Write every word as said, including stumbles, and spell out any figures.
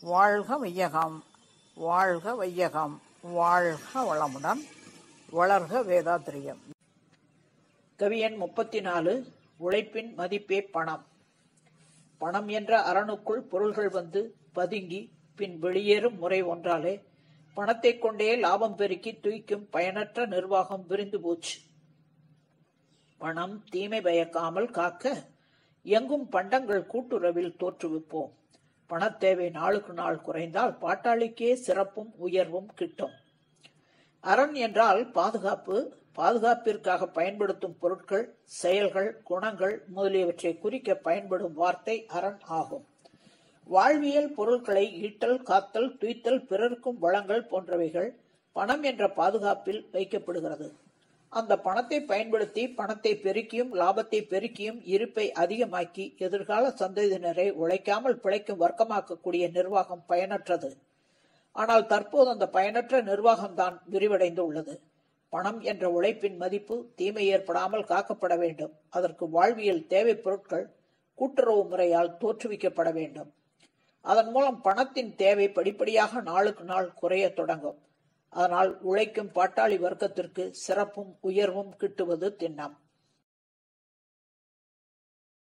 வாழ்க வையகம், வாழ்க வையகம், வாழ்க வளமுடன், வளர்க வேதாத்திரியம். கவி எண் முப்பத்தி நாலு. உழைப்பின் மதிப்பே பணம். பணம் என்ற அரணுக்குள் பொருள்கள் வந்து பதுங்கி பின் வெளியேறும் முறை ஒன்றாலே பணத்தை கொண்டே லாபம் பெருக்கி தூய்க்கும் பயனற்ற நிர்வாகம் விரிந்து போச்சு. பணம் தீமை பயக்காமல் காக்க எங்கும் பண்டங்கள் கூட்டுறவில் தோற்றுவிப்போம். பணத்தேவை நாளுக்கு நாள் குறைந்தால் பாட்டாளிக்கே சிறப்பும் உயர்வும் கிட்டும். அரண் என்றால் பாதுகாப்பு. பாதுகாப்பிற்காக பயன்படுத்தும் பொருட்கள், செயல்கள், குணங்கள் முதலியவற்றை குறிக்க பயன்படும் வார்த்தை அரண் ஆகும். வாழ்வியல் பொருட்களை ஈட்டல், காத்தல், துய்த்தல், பிறர்க்கும் வளங்கள் போன்றவைகள் பணம் என்ற பாதுகாப்பில் வைக்கப்படுகிறது. அந்த பணத்தை பயன்படுத்தி பணத்தை பெருக்கியும் லாபத்தை பெருக்கியும் இருப்பை அதிகமாக்கி எதிர்கால சந்ததியினரை உழைக்காமல் பிழைக்கும் வர்க்கமாக்கக்கூடிய நிர்வாகம் பயனற்றது. ஆனால் தற்போது அந்த பயனற்ற நிர்வாகம்தான் விரிவடைந்து உள்ளது. பணம் என்ற உழைப்பின் மதிப்பு தீமை ஏற்படாமல் காக்கப்பட வேண்டும். அதற்கு வாழ்வியல் தேவை பொருட்கள் கூட்டுறவு முறையால் தோற்றுவிக்கப்பட வேண்டும். அதன் மூலம் பணத்தின் தேவை படிப்படியாக நாளுக்கு நாள் குறைய தொடங்கும். அதனால் உழைக்கும் பாட்டாளி வர்க்கத்திற்கு சிறப்பும் உயர்வும் கிட்டுவது திண்ணம்.